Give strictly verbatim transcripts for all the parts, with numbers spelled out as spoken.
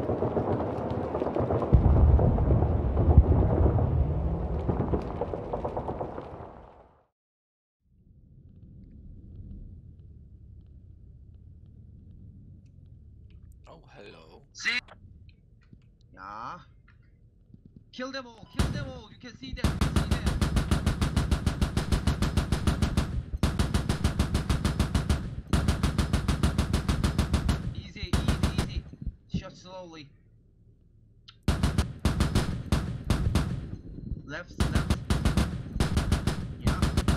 Oh, hello. See? Yeah. Kill them all, kill them all, you can see them, you can see them. Easy, easy, easy. Shot slowly. Left, left. Yeah.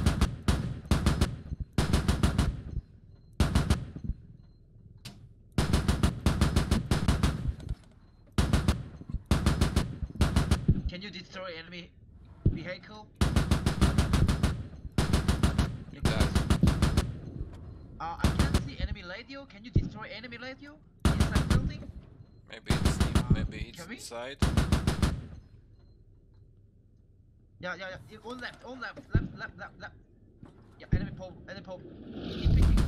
Can you destroy enemy vehicle? You got it. Uh, I can't see enemy radio. Can you destroy enemy radio inside building? Maybe it's Uh, maybe it's can we? inside. Yeah, yeah, yeah. On left, on left, left, left, left, left. Yeah, enemy pole, enemy pole. Keep picking.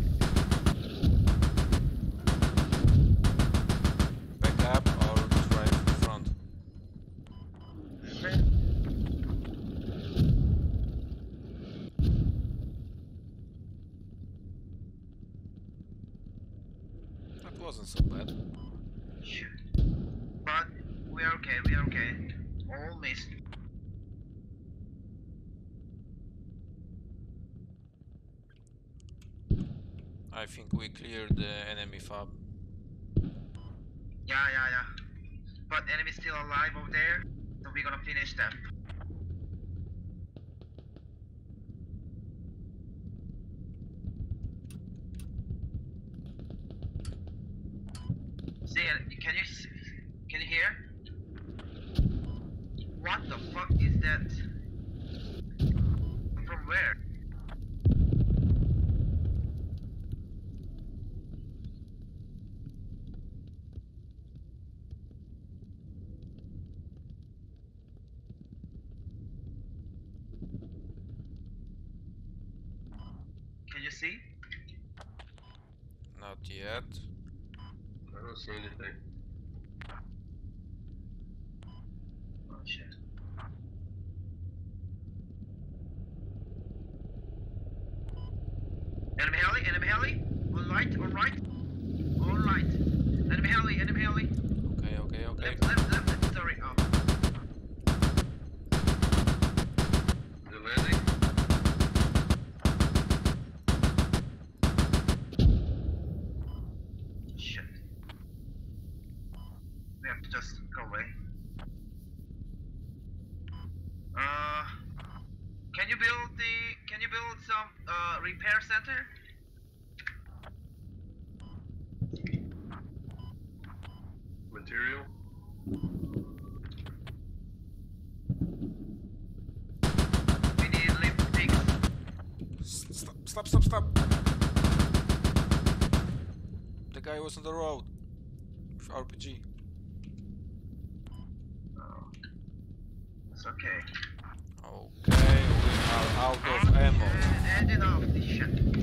Back up or try front. Okay. That wasn't so bad. Shit. But we are okay, we are okay. All missed. I think we cleared the enemy fab. Yeah, yeah, yeah. But enemy's still alive over there, so we're gonna finish them. See, can you s- can you hear? What the fuck is that? From where? Can you see? Not yet. I don't see anything. Oh shit. Enemy heli, enemy heli. On right, on right. On right. Enemy heli, enemy heli. Okay, okay, okay. Left, left, left, left. Sorry. Oh. The landing? Shit. We have to just go away. Uh, can you build the? Can you build some uh repair center? Material? We need lift things. S- Stop, stop, stop, stop! The guy was on the road with R P G. Oh, it's okay. Okay, we are out of ammo. Uh, engine off. Shit.